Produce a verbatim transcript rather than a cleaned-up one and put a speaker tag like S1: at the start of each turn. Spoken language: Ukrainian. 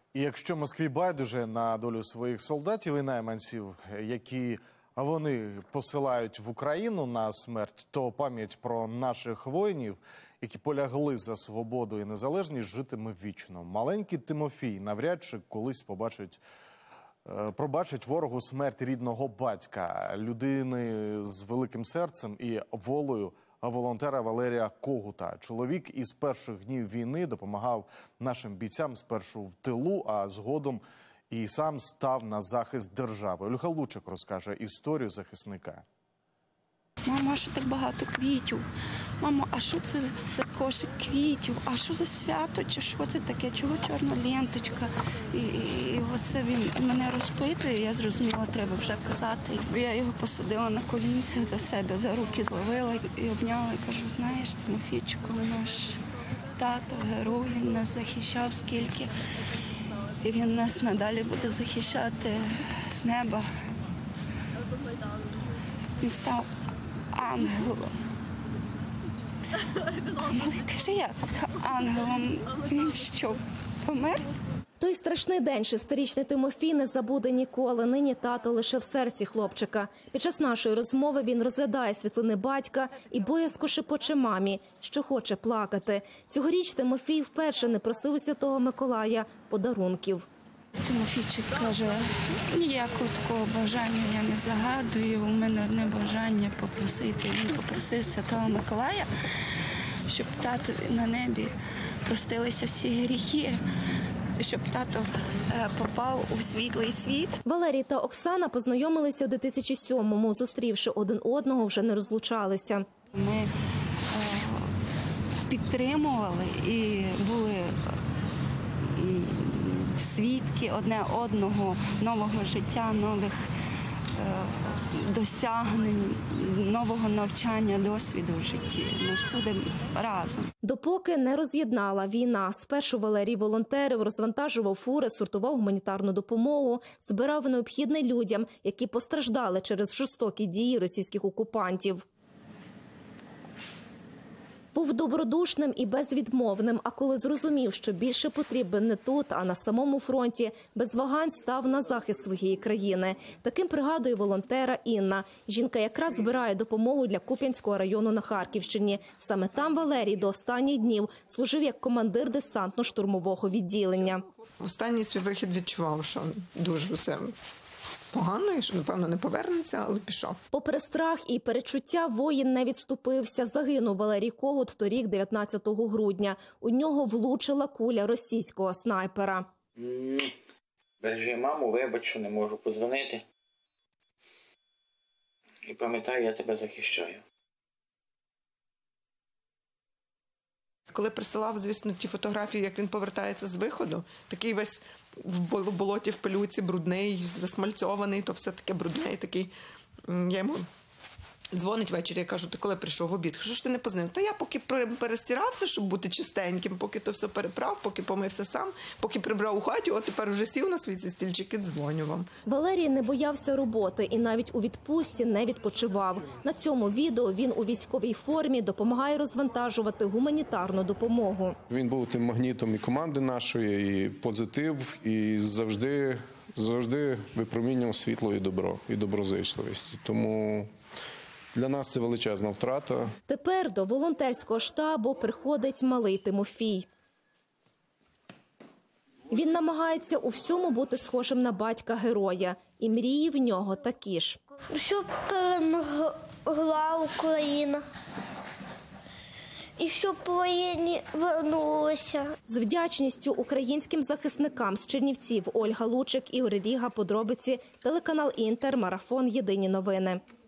S1: І якщо Москві байдуже на долю своїх солдатів і найманців, які вони посилають в Україну на смерть, то пам'ять про наших воїнів, які полягли за свободу і незалежність, житиме вічно. Маленький Тимофій навряд чи колись побачить, пробачить ворогу смерть рідного батька, людини з великим серцем і волею, волонтера Валерія Когута. Чоловік із перших днів війни допомагав нашим бійцям спершу в тилу, а згодом і сам став на захист держави. Ольга Лучик розкаже історію захисника.
S2: Мамо, а що так багато квітів? Мамо, а що це за кошик квітів? А що за свято? Чи що це таке? Чого чорна ленточка? І, і, і оце він мене розпитує, я зрозуміла, треба вже казати. Я його посадила на колінці до себе, за руки зловила і обняла, і кажу, знаєш, Тимофійчику, наш тато, герой, він нас захищав скільки. І він нас надалі буде захищати з неба. Він став ангелом. А малий каже, як ангелом? Він що, помер?
S3: Той страшний день шестирічний Тимофій не забуде ніколи. Нині тато лише в серці хлопчика. Під час нашої розмови він розглядає світлини батька і боязко шепоче мамі, що хоче плакати. Цьогоріч Тимофій вперше не просив у Святого Миколая подарунків.
S2: Тимофійчик каже, ніякого такого бажання я не загадую, у мене одне бажання попросити. Він попросив Святого Миколая, щоб тато на небі простилися всі гріхи, щоб тато попав у світлий світ.
S3: Валерій та Оксана познайомилися у дві тисячі сьомому. Зустрівши один одного, вже не розлучалися.
S2: Ми підтримували і були свідки одне одного, нового життя, нових досягнень, нового навчання, досвіду в житті. Ми всюди разом.
S3: Допоки не роз'єднала війна. Спершу Валерій волонтерив, розвантажував фури, сортував гуманітарну допомогу, збирав необхідне людям, які постраждали через жорстокі дії російських окупантів. Був добродушним і безвідмовним, а коли зрозумів, що більше потрібен не тут, а на самому фронті, без вагань став на захист своєї країни. Таким пригадує волонтера Інна. Жінка якраз збирає допомогу для Куп'янського району на Харківщині. Саме там Валерій до останніх днів служив як командир десантно-штурмового відділення.
S4: В останній свій вихід відчував, що дуже все погано і що, напевно, не повернеться, але пішов.
S3: Попри страх і перечуття, воїн не відступився. Загинув Валерій Когут торік, дев'ятнадцятого грудня. У нього влучила куля російського снайпера.
S5: Бережи маму, вибач, що не можу подзвонити. І пам'ятай, я тебе захищаю.
S4: Коли присилав, звісно, ті фотографії, як він повертається з виходу, такий весь в болоті, в пилюці, брудний, засмальцьований, то все таке брудне, такий. Я йому дзвонить ввечері, я кажу, ти коли прийшов в обід? Що ж ти не позвонив? Та я поки перестирався, щоб бути чистеньким, поки то все переправ, поки помився сам, поки прибрав у хаті, от тепер вже сів на свій ці стільчики, дзвоню вам.
S3: Валерій не боявся роботи і навіть у відпустці не відпочивав. На цьому відео він у військовій формі допомагає розвантажувати гуманітарну допомогу.
S6: Він був тим магнітом і команди нашої, і позитив, і завжди, завжди випромінював світло і добро, і доброзичливість. Тому для нас це величезна втрата. Тепер до волонтерського штабу приходить малий Тимофій. Він намагається у всьому бути схожим на батька-героя. І мрії в нього такі ж.
S7: Щоб перемогла Україна. І щоб воєнні повернулися.
S3: З вдячністю українським захисникам з Чернівців Ольга Лучик, Ігор Ріга, подробиці, телеканал Інтер, марафон «Єдині новини».